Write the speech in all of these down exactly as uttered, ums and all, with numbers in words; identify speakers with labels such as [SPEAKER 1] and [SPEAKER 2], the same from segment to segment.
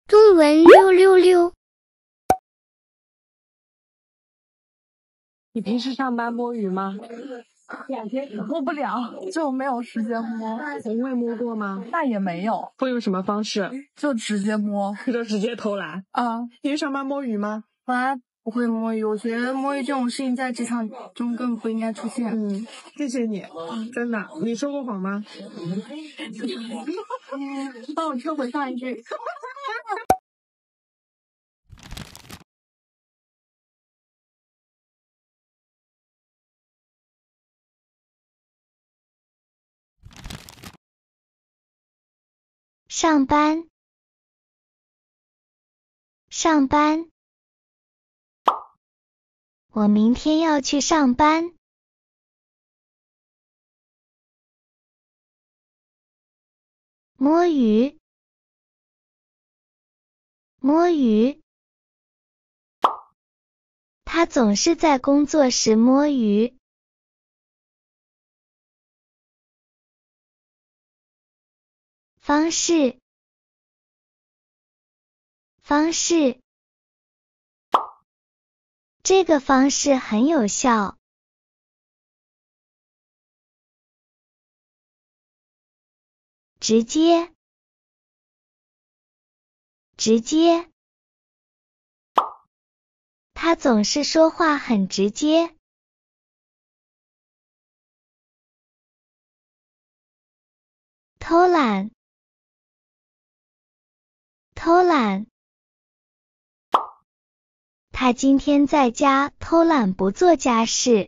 [SPEAKER 1] 中文六六六。
[SPEAKER 2] 你平时上班摸鱼吗？
[SPEAKER 3] 摸不了，就没有时间摸。
[SPEAKER 2] 从未摸过吗？
[SPEAKER 3] 那也没有。
[SPEAKER 2] 会用什么方式？
[SPEAKER 3] 就直接摸。
[SPEAKER 2] 就直接偷懒
[SPEAKER 3] 啊？
[SPEAKER 2] 你是上班摸鱼吗？
[SPEAKER 3] 本来不会摸鱼，我觉得摸鱼这种事情在职场中根本不应该出现。
[SPEAKER 2] 嗯，谢谢你，嗯、真的。你说过谎吗？
[SPEAKER 3] 嗯，帮我撤回上一句。
[SPEAKER 1] 上班，上班。我明天要去上班。摸鱼，摸鱼。他总是在工作时摸鱼。方式，方式。这个方式很有效。直接，直接。他总是说话很直接。偷懒，偷懒。他今天在家偷懒不做家事。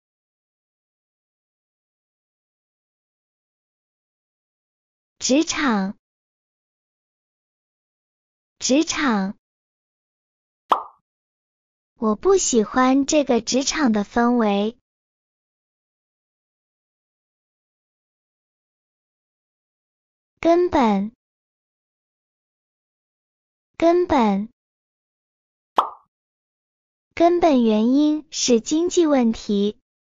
[SPEAKER 1] 职场，职场。我不喜欢这个职场的氛围。根本，根本。根本原因是经济问题。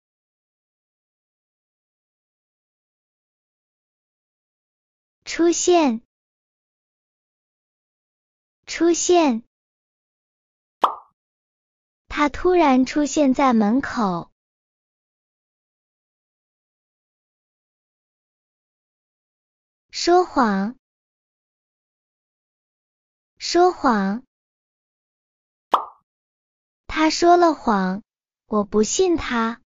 [SPEAKER 1] 出现，出现。他突然出现在门口。说谎，说谎。他说了谎，我不信他。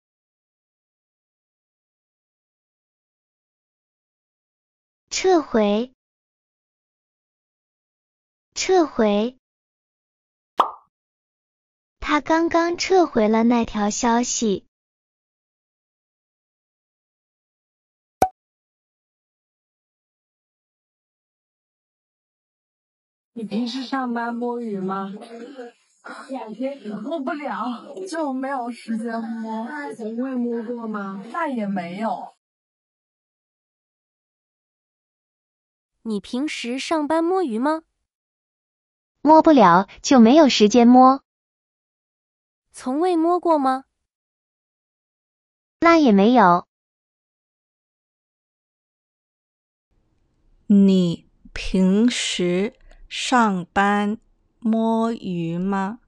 [SPEAKER 1] 撤回，撤回。他刚刚撤回了那条消息。
[SPEAKER 2] 你平时上班摸鱼吗？
[SPEAKER 3] 摸不了，就没有时间摸。
[SPEAKER 2] 从未摸过吗？
[SPEAKER 3] 那也没有。
[SPEAKER 4] 你平时上班摸鱼吗？
[SPEAKER 1] 摸不了，就没有时间摸。
[SPEAKER 4] 从未摸过吗？
[SPEAKER 1] 那也没有。
[SPEAKER 5] 你平时上班摸鱼吗？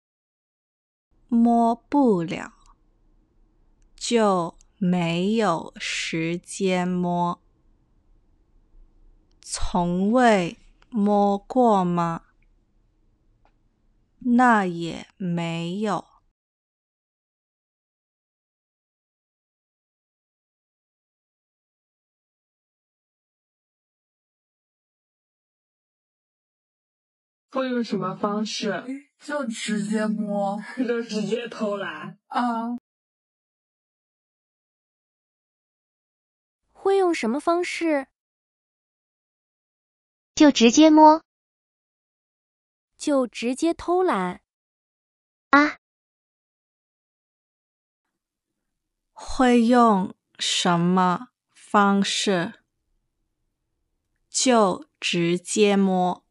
[SPEAKER 5] 摸不了，就没有时间摸。从未摸过吗？那也没有。
[SPEAKER 2] 会用什么方式？
[SPEAKER 3] 就直接摸。
[SPEAKER 2] 就直接偷懒
[SPEAKER 3] 啊？
[SPEAKER 4] 会用什么方式？
[SPEAKER 1] 就直接摸。
[SPEAKER 4] 就直接偷懒
[SPEAKER 1] 啊？
[SPEAKER 5] 会用什么方式？就直接摸。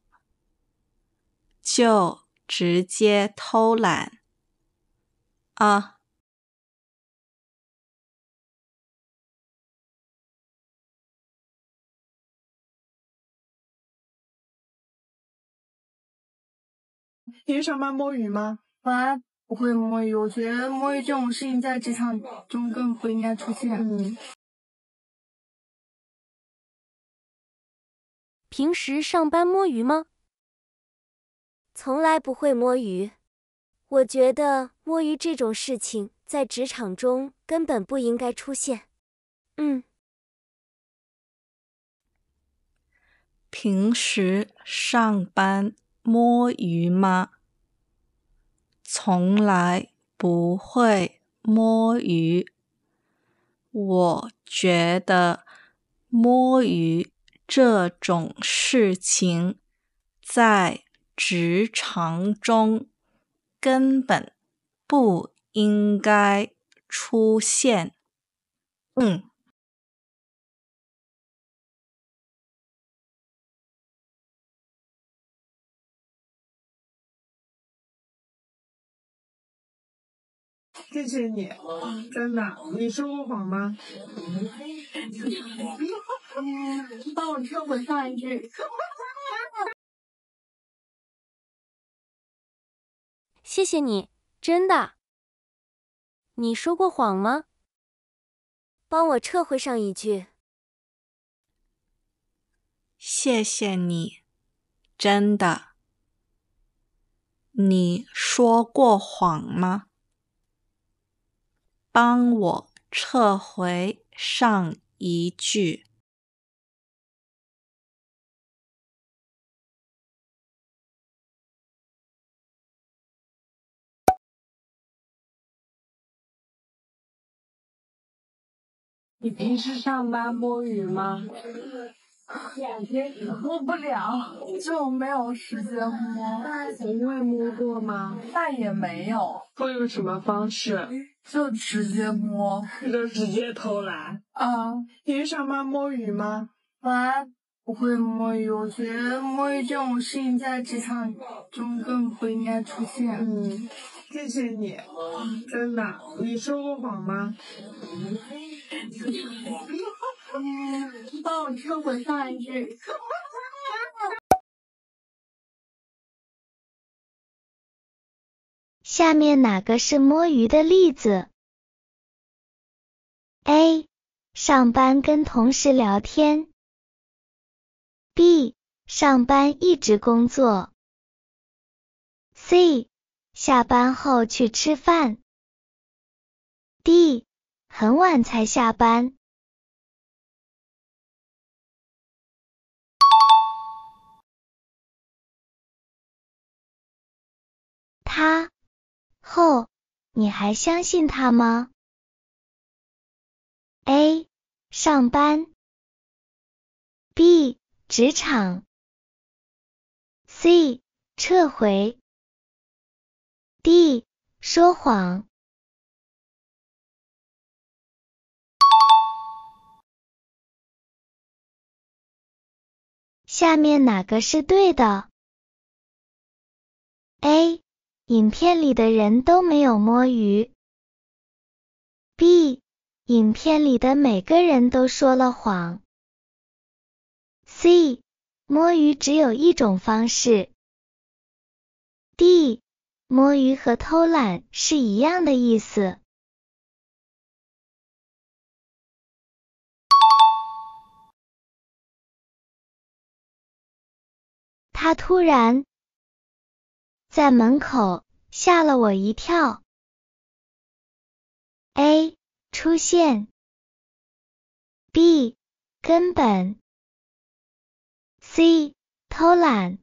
[SPEAKER 5] 就直接偷懒啊？
[SPEAKER 2] 你是上班摸鱼吗？
[SPEAKER 3] 我还不会摸鱼，我觉得摸鱼这种事情在职场中更不应该出现。
[SPEAKER 2] 嗯，
[SPEAKER 4] 平时上班摸鱼吗？
[SPEAKER 6] 从来不会摸鱼。我觉得摸鱼这种事情在职场中根本不应该出现。嗯。
[SPEAKER 5] 平时上班摸鱼吗？从来不会摸鱼。我觉得摸鱼这种事情在职场中根本不应该出现。嗯。
[SPEAKER 2] 谢谢你，真的。你说过谎吗？
[SPEAKER 3] 帮我撤回上一句。
[SPEAKER 4] 谢谢你，真的。你说过谎吗？
[SPEAKER 6] 帮我撤回上一句。
[SPEAKER 5] 谢谢你，真的。你说过谎吗？帮我撤回上一句。
[SPEAKER 2] 你平时上班摸鱼吗？
[SPEAKER 3] 摸不了，就没有时间摸。
[SPEAKER 2] 从未摸过吗？
[SPEAKER 3] 但也没有。
[SPEAKER 2] 会用什么方式？
[SPEAKER 3] 就直接摸。
[SPEAKER 2] 就直接偷懒？
[SPEAKER 3] 啊。
[SPEAKER 2] 你是上班摸鱼吗？
[SPEAKER 3] 我还不会摸鱼，我觉得摸鱼这种事情在职场中更不应该出现。
[SPEAKER 2] 嗯，谢谢你，真的。你说过谎吗？
[SPEAKER 3] 帮我撤回上一句。
[SPEAKER 1] 下面哪个是摸鱼的例子 ？A. 上班跟同事聊天 B. 上班一直工作 C. 下班后去吃饭 D. 很晚才下班。他后，你还相信他吗 ？A. 上班 B. 职场 C. 撤回 D. 说谎。下面哪个是对的 ？A. 影片里的人都没有摸鱼 B. 影片里的每个人都说了谎 C. 摸鱼只有一种方式 D. 摸鱼和偷懒是一样的意思。他突然在门口吓了我一跳。A. 出现 B. 根本 C. 偷懒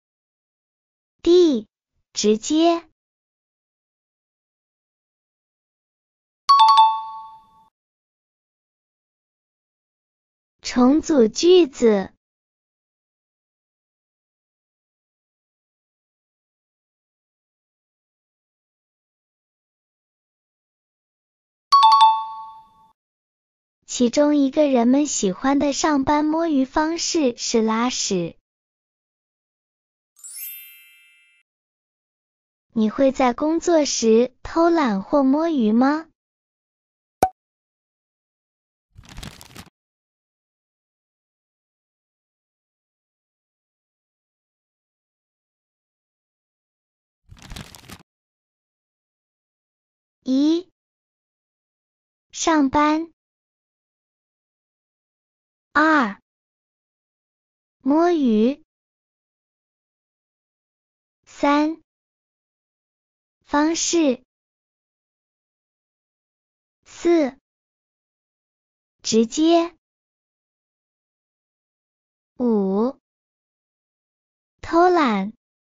[SPEAKER 1] D. 直接。重组句子。其中一个人们喜欢的上班摸鱼方式是拉屎。你会在工作时偷懒或摸鱼吗？ 一、上班。二、摸鱼。三、方式。四、直接。五、偷懒。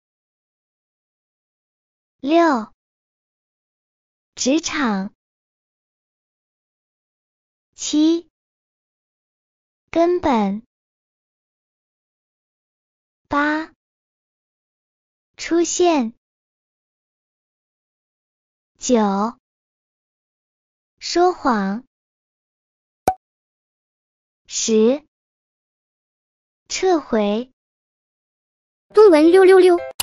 [SPEAKER 1] 六、职场。七、根本。八、出现。九、说谎。十、撤回。
[SPEAKER 7] 中文溜溜溜。